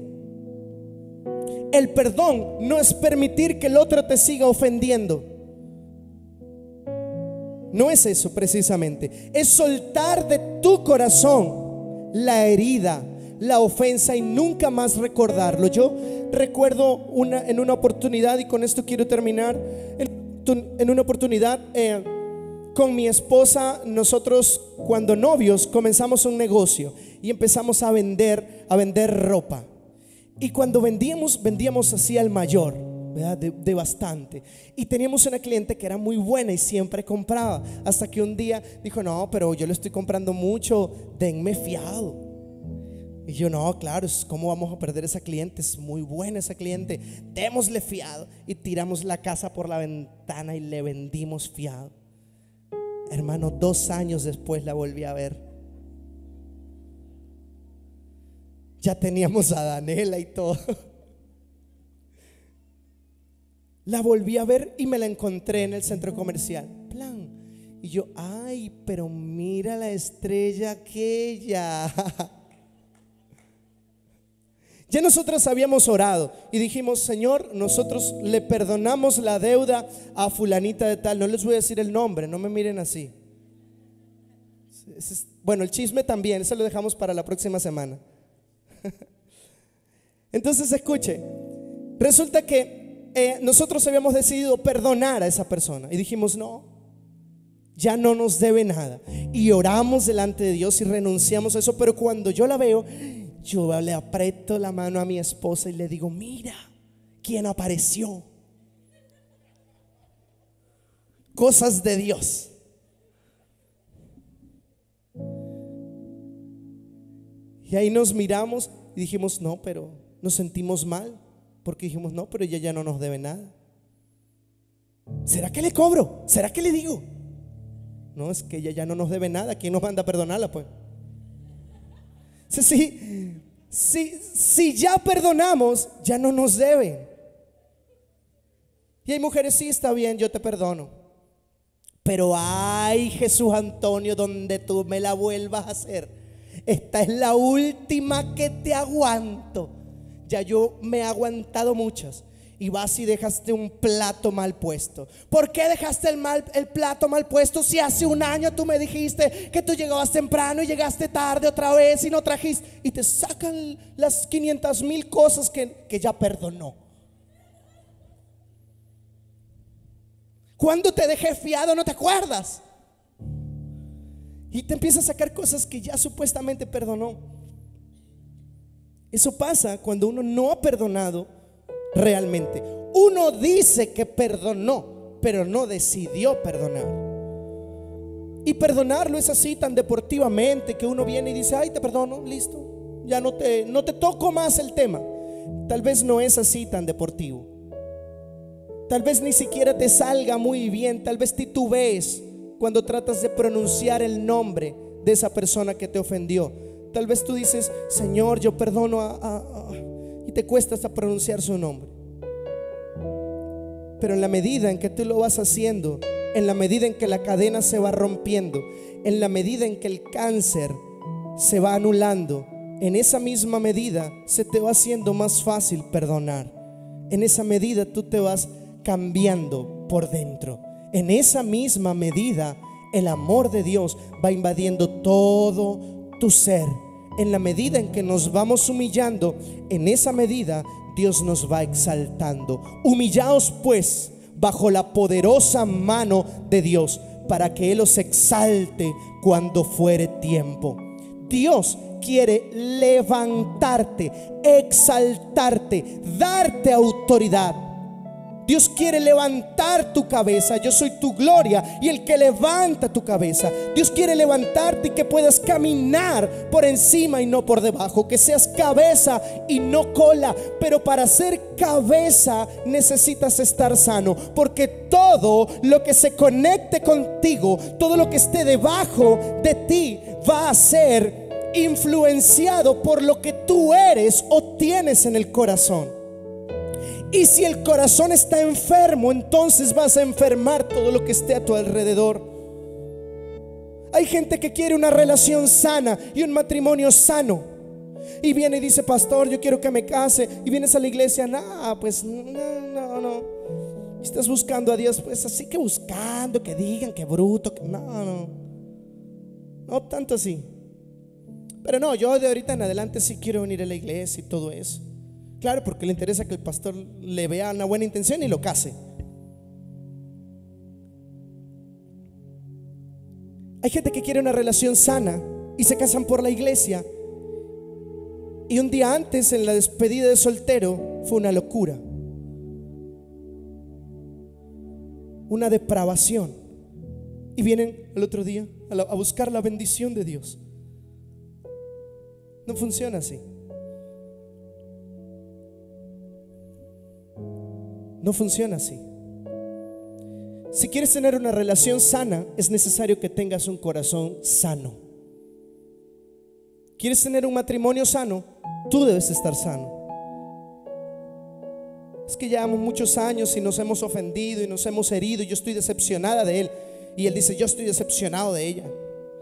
El perdón no es permitir que el otro te siga ofendiendo. No es eso precisamente. Es soltar de tu corazón la herida, la ofensa y nunca más recordarlo. Yo recuerdo en una oportunidad, y con esto quiero terminar, en una oportunidad con mi esposa, nosotros cuando novios comenzamos un negocio y empezamos a vender ropa. Y cuando vendíamos así al mayor, ¿verdad? De bastante. Y teníamos una cliente que era muy buena y siempre compraba, hasta que un día dijo, no, pero yo le estoy comprando mucho, denme fiado. Y yo, no, claro, ¿cómo vamos a perder esa cliente? Es muy buena esa cliente, démosle fiado. Y tiramos la casa por la ventana y le vendimos fiado. Hermano, 2 años después la volví a ver. Ya teníamos a Daniela y todo. La volví a ver y me la encontré en el centro comercial. Plan. Y yo, ay, pero mira la estrella aquella. Ya nosotros habíamos orado y dijimos, Señor, nosotros le perdonamos la deuda a fulanita de tal. No les voy a decir el nombre, no me miren así. Bueno, el chisme también, eso lo dejamos para la próxima semana. Entonces escuche, resulta que nosotros habíamos decidido perdonar a esa persona y dijimos, no, ya no nos debe nada. Y oramos delante de Dios y renunciamos a eso. Pero cuando yo la veo, yo le aprieto la mano a mi esposa y le digo, mira quién apareció. Cosas de Dios. Y ahí nos miramos y dijimos, no, pero nos sentimos mal, porque dijimos, no, pero ella ya no nos debe nada. ¿Será que le cobro? ¿Será que le digo? No, es que ella ya no nos debe nada. ¿Quién nos manda a perdonarla, pues? Si ya perdonamos, ya no nos deben. Y hay mujeres, sí, está bien, yo te perdono, pero ay, Jesús Antonio, donde tú me la vuelvas a hacer, esta es la última que te aguanto. Ya yo me he aguantado muchas. Y vas y dejaste un plato mal puesto. ¿Por qué dejaste el plato mal puesto si hace un año tú me dijiste que tú llegabas temprano y llegaste tarde otra vez y no trajiste? Y te sacan las 500,000 cosas que ya perdonó. ¿Cuándo te dejé fiado? ¿No te acuerdas? Y te empieza a sacar cosas que ya supuestamente perdonó. Eso pasa cuando uno no ha perdonado realmente. Uno dice que perdonó, pero no decidió perdonar. Y perdonarlo es así tan deportivamente, que uno viene y dice, ay, te perdono, listo, ya no te toco más el tema. Tal vez no es así tan deportivo. Tal vez ni siquiera te salga muy bien. Tal vez titubees cuando tratas de pronunciar el nombre de esa persona que te ofendió. Tal vez tú dices, Señor, yo perdono y te cuesta hasta pronunciar su nombre. Pero en la medida en que tú lo vas haciendo, en la medida en que la cadena se va rompiendo, en la medida en que el cáncer se va anulando, en esa misma medida se te va haciendo más fácil perdonar. En esa medida tú te vas cambiando por dentro. En esa misma medida el amor de Dios va invadiendo todo tu ser. En la medida en que nos vamos humillando, en esa medida Dios nos va exaltando. Humillaos pues bajo la poderosa mano de Dios, para que Él os exalte cuando fuere tiempo. Dios quiere levantarte, exaltarte, darte autoridad. Dios quiere levantar tu cabeza. Yo soy tu gloria y el que levanta tu cabeza. Dios quiere levantarte y que puedas caminar por encima y no por debajo, que seas cabeza y no cola. Pero para ser cabeza necesitas estar sano, porque todo lo que se conecte contigo, todo lo que esté debajo de ti, va a ser influenciado por lo que tú eres o tienes en el corazón. Y si el corazón está enfermo, entonces vas a enfermar todo lo que esté a tu alrededor. Hay gente que quiere una relación sana y un matrimonio sano, y viene y dice: pastor, yo quiero que me case. Y vienes a la iglesia: pues no. Estás buscando a Dios, pues así que buscando, que digan que bruto, que no tanto así. Pero no, yo de ahorita en adelante sí quiero venir a la iglesia y todo eso. Claro, porque le interesa que el pastor le vea una buena intención y lo case. Hay gente que quiere una relación sana y se casan por la iglesia, y un día antes, en la despedida de soltero, fue una locura, una depravación, y vienen al otro día a buscar la bendición de Dios. No funciona así. No funciona así. Si quieres tener una relación sana, es necesario que tengas un corazón sano. ¿Quieres tener un matrimonio sano? Tú debes estar sano. Es que llevamos muchos años y nos hemos ofendido y nos hemos herido, y yo estoy decepcionada de él, y él dice: yo estoy decepcionado de ella.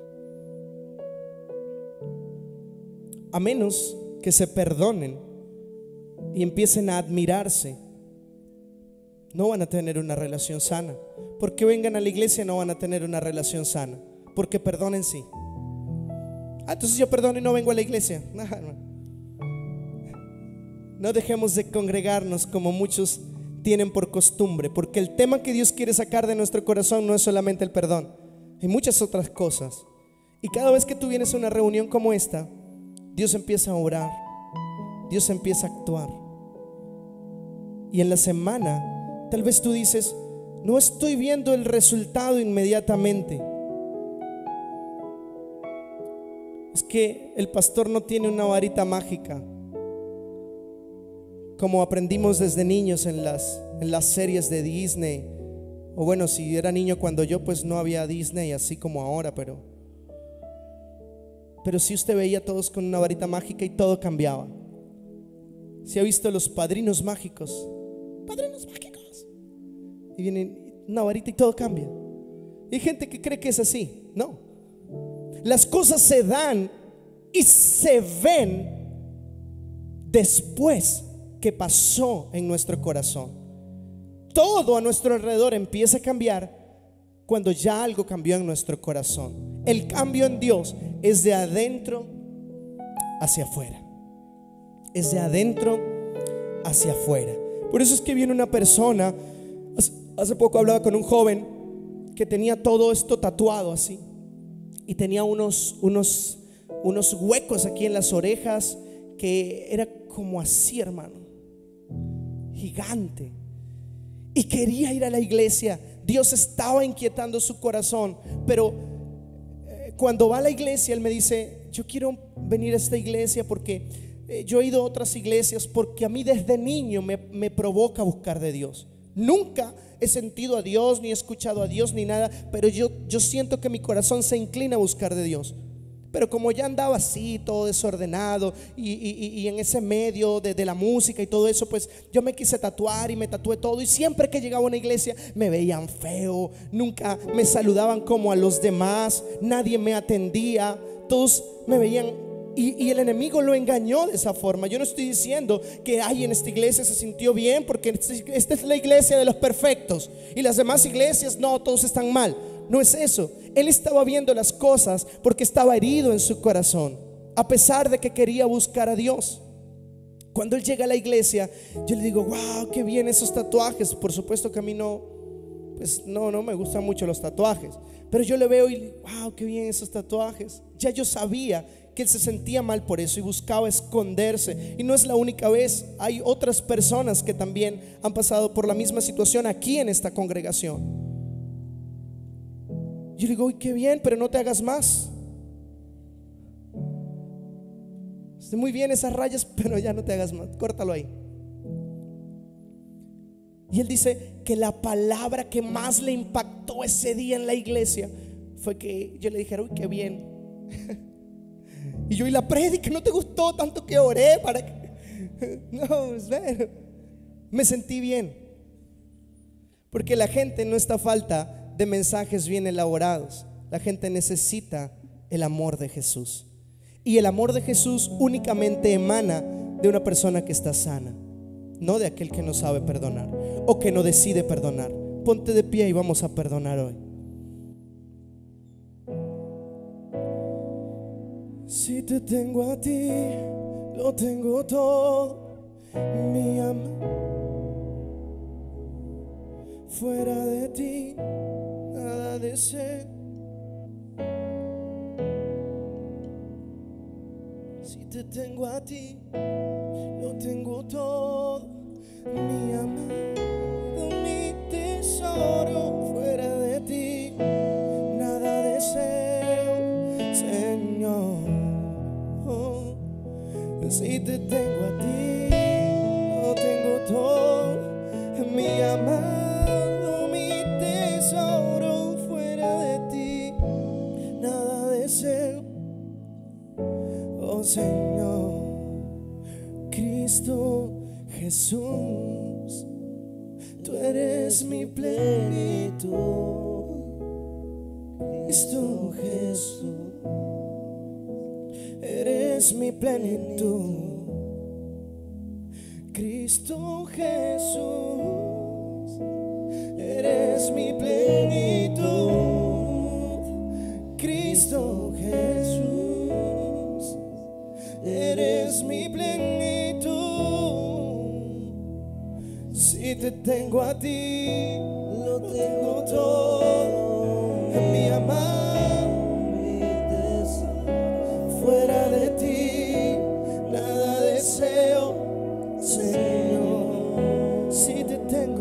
A menos que se perdonen y empiecen a admirarse, no van a tener una relación sana. Porque vengan a la iglesia, no van a tener una relación sana. Porque perdonen sí. Entonces yo perdono y no vengo a la iglesia. No dejemos de congregarnos como muchos tienen por costumbre, porque el tema que Dios quiere sacar de nuestro corazón no es solamente el perdón, hay muchas otras cosas. Y cada vez que tú vienes a una reunión como esta, Dios empieza a orar, Dios empieza a actuar. Y en la semana tal vez tú dices: no estoy viendo el resultado inmediatamente. Es que el pastor no tiene una varita mágica, como aprendimos desde niños en las series de Disney. O bueno, si era niño cuando yo, pues no había Disney así como ahora, pero sí usted veía a todos con una varita mágica y todo cambiaba. ¿Se ha visto los padrinos mágicos? Padrinos mágicos. Y viene una varita y todo cambia. Y hay gente que cree que es así. No. Las cosas se dan y se ven después que pasó en nuestro corazón. Todo a nuestro alrededor empieza a cambiar cuando ya algo cambió en nuestro corazón. El cambio en Dios es de adentro hacia afuera. Es de adentro hacia afuera. Por eso es que viene una persona. Hace poco hablaba con un joven que tenía todo esto tatuado así, y tenía unos huecos aquí en las orejas que era como así, hermano, gigante. Y quería ir a la iglesia. Dios estaba inquietando su corazón, pero cuando va a la iglesia, él me dice: yo quiero venir a esta iglesia porque yo he ido a otras iglesias, porque a mí desde niño me provoca buscar de Dios. Nunca he sentido a Dios, ni he escuchado a Dios, ni nada, pero yo siento que mi corazón se inclina a buscar de Dios. Pero como ya andaba así, todo desordenado, y en ese medio de la música y todo eso, pues yo me quise tatuar y me tatué todo. Y siempre que llegaba a una iglesia me veían feo, nunca me saludaban como a los demás, nadie me atendía, todos me veían. Y el enemigo lo engañó de esa forma. Yo no estoy diciendo que en esta iglesia se sintió bien, porque esta es la iglesia de los perfectos y las demás iglesias no, todos están mal. No es eso. Él estaba viendo las cosas porque estaba herido en su corazón, a pesar de que quería buscar a Dios. Cuando él llega a la iglesia, yo le digo: wow, qué bien esos tatuajes. Por supuesto que a mí no pues no me gustan mucho los tatuajes, pero yo le veo y wow, qué bien esos tatuajes. Ya yo sabía que él se sentía mal por eso y buscaba esconderse. Y no es la única vez, hay otras personas que también han pasado por la misma situación aquí en esta congregación. Yo le digo, uy, qué bien, pero no te hagas más. Está muy bien esas rayas, pero ya no te hagas más, córtalo ahí. Y él dice que la palabra que más le impactó ese día en la iglesia fue que yo le dijera, uy, qué bien. Y yo, y la prédica, ¿no te gustó tanto que oré para que? No, me sentí bien. Porque la gente no está a falta de mensajes bien elaborados. La gente necesita el amor de Jesús. Y el amor de Jesús únicamente emana de una persona que está sana, no de aquel que no sabe perdonar o que no decide perdonar. Ponte de pie y vamos a perdonar hoy. Si te tengo a ti, lo tengo todo, mi amor. Fuera de ti, nada deseo. Si te tengo a ti, lo tengo todo, mi amado, mi tesoro. Fuera de ti, nada deseo, Señor. Si te tengo a ti, lo tengo todo, mi amado, mi tesoro. Fuera de ti, nada deseo, oh Señor. Cristo Jesús, tú eres mi plenitud. Cristo Jesús, eres mi plenitud. Cristo Jesús, eres mi plenitud. Cristo Jesús, eres mi plenitud. Si te tengo a ti, lo tengo todo, mi amado, mi tesoro. Fuera de ti, nada deseo, Señor. Si te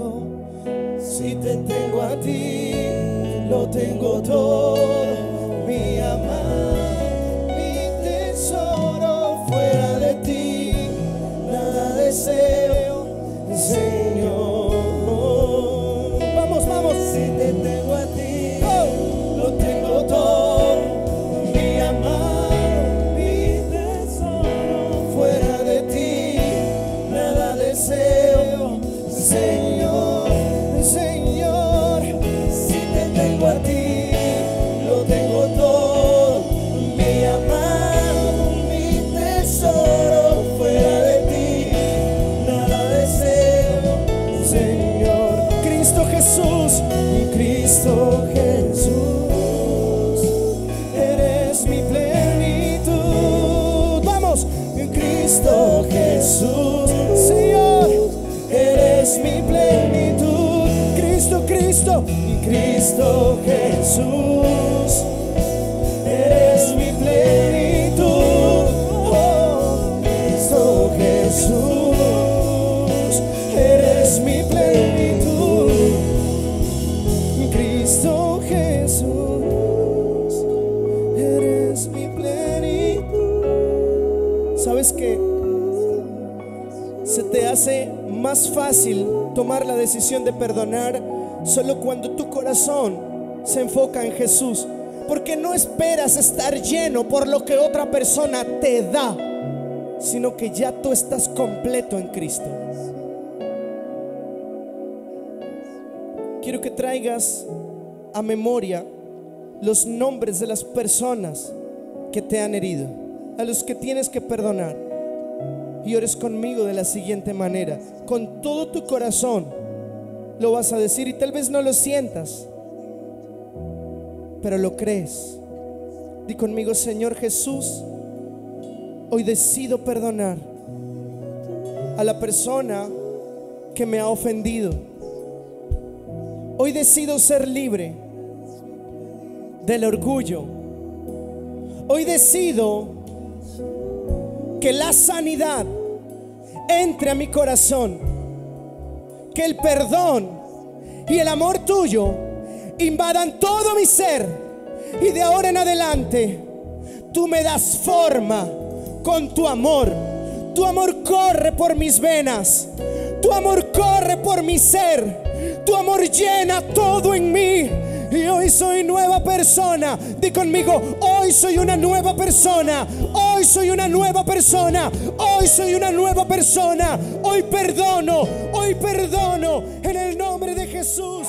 tengo a ti, lo tengo todo, mi amado, mi tesoro. Fuera de ti, nada deseo, Señor. Vamos, vamos. Si te tengo a ti, lo tengo todo, mi amado, mi tesoro. Fuera de ti, nada deseo, Señor, Señor. Si te tengo a ti, lo tengo todo, mi amado, mi tesoro. Fuera de ti, nada deseo, Señor. Cristo Jesús, Cristo Jesús, eres mi plenitud. Vamos, Cristo Jesús, Señor, eres mi plenitud. Cristo, Cristo, Cristo Jesús, eres mi plenitud. Oh, Cristo Jesús, eres mi plenitud. Cristo Jesús, eres mi plenitud. ¿Sabes qué? Se te hace más fácil tomar la decisión de perdonar solo cuando tu corazón se enfoca en Jesús, porque no esperas estar lleno por lo que otra persona te da, sino que ya tú estás completo en Cristo. Quiero que traigas a memoria los nombres de las personas que te han herido, a los que tienes que perdonar, y ores conmigo de la siguiente manera. Con todo tu corazón lo vas a decir, y tal vez no lo sientas, pero lo crees. Di conmigo: Señor Jesús, hoy decido perdonar a la persona que me ha ofendido. Hoy decido ser libre del orgullo. Hoy decido que la sanidad entre a mi corazón, que el perdón y el amor tuyo invadan todo mi ser, y de ahora en adelante tú me das forma con tu amor. Tu amor corre por mis venas, tu amor corre por mi ser, tu amor llena todo en mí. Y hoy soy nueva persona. Di conmigo: hoy soy una nueva persona. Hoy soy una nueva persona. Hoy soy una nueva persona. Hoy perdono en el nombre de Jesús.